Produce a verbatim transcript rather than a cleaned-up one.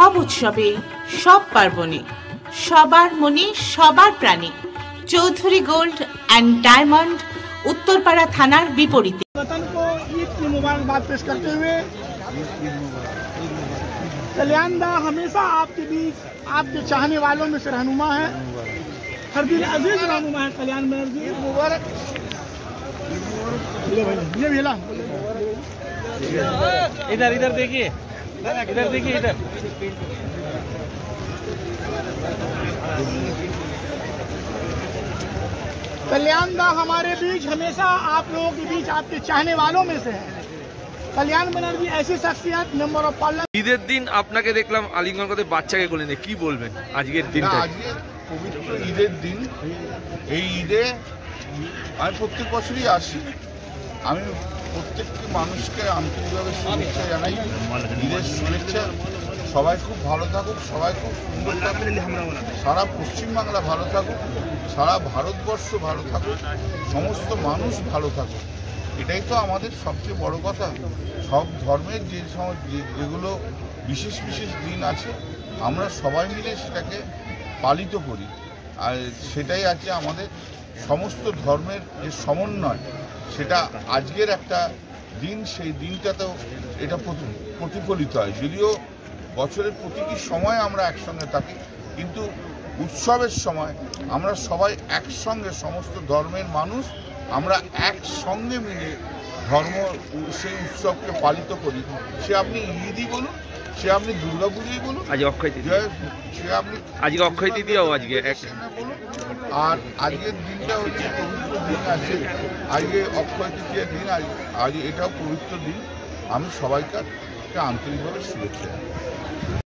সব উৎসবে, সব পার্বণে, সবার মনে, সবার প্রাণে Chowdhury gold and diamond Uttarpara थानार विपरीते। वतन को ईद की मुबारकबाद पेश करते हुए कल्याण दा हमेशा आपके बीच आपके चाहने वालों में से रहनुमा है, हर दिन अजीज रहनुमा है। कल्याण बनर्जी मुबारक। ये भेला इधर इधर देखिए, इधर देखिए, इधर कल्याण दा हमारे बीच हमेशा आप लोगों के बीच आपके चाहने वालों में से है। कल्याण बनर्जी ऐसी शख्सियत मेंबर ऑफ पार्लियामेंट। ঈদের দিন আপনাকে দেখলাম আলিঙ্গন করতে বাচ্চাকে কোলে নিয়ে, কি বলবেন আজকের দিনটা? আজকে পবিত্র ঈদের দিন। এই ঈদে আমি প্রত্যেক বছরই আসি। আমি প্রত্যেকটি মানুষকে আন্তরিকভাবে শুভেচ্ছা জানাই, ঈদের শুভেচ্ছা। সবাই খুব ভালো থাকুক, সবাই খুব সুন্দর থাকুক, সারা পশ্চিমবাংলা ভালো থাকুক, সারা ভারতবর্ষ ভালো থাকুক, সমস্ত মানুষ ভালো থাকুক। এটাই তো আমাদের সবচেয়ে বড় কথা। সব ধর্মের যে যেগুলো বিশেষ বিশেষ দিন আছে আমরা সবাই মিলে সেটাকে পালিত করি, আর সেটাই আছে আমাদের সমস্ত ধর্মের যে সমন্বয়, সেটা আজকের একটা দিন। সেই দিনটাতেও এটা প্রতিফলিত হয়। যদিও বছরের প্রতিটি সময় আমরা একসঙ্গে থাকি, কিন্তু উৎসবের সময় আমরা সবাই একসঙ্গে, সমস্ত ধর্মের মানুষ আমরা একসঙ্গে মিলে ধর্ম সেই উৎসবকে পালিত করি। সে আপনি ঈদই বলুন, সে আপনি দুর্গা পুজোই বলুন, আজ অক্ষয় তৃতীয়া, সে আপনি আজকে অক্ষয় তৃতীয়াও আজকে বলুন। আর আজকের দিনটা হচ্ছে পবিত্র দিন আছে, আজকে অক্ষয় তৃতীয়ার দিন, আজ এটাও পবিত্র দিন। আমি সবাইকে আন্তরিকভাবে শুভেচ্ছা জানাই।